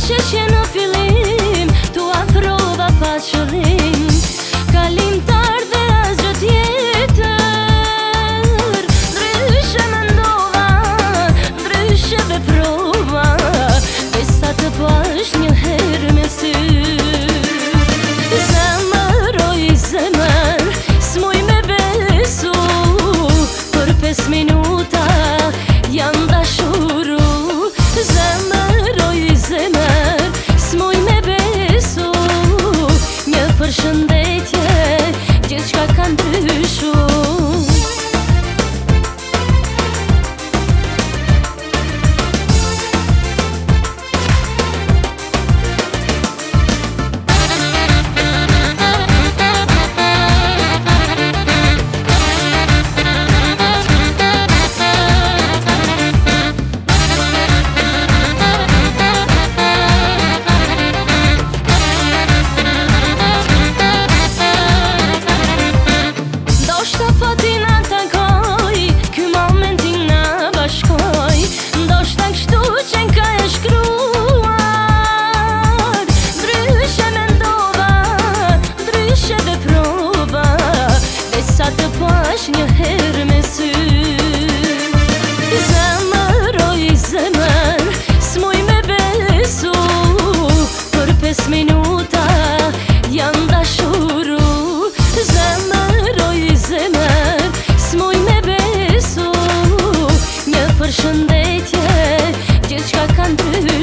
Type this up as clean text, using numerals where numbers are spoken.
Sheshje në fillim, tu afrova pa qëllim, kalimtar dhe asgjë tjetër. Ndryshe mendova, ndryshe veprova, besa të pash një herë me sy. Zemër, oj zemër, s'muj me besu, për 5 minuta jam dashuru. Zemër, oj zemër, s'muj me besu, një përshëndetje, gjithçka ka ndryshu. Një herë me sy. Zemër, oj zemër, s'muj me besu, për 5 minuta jam dashuru. Zemër, oj zemër, s'muj me besu, një përshëndetje, gjithçka ka ndryshu.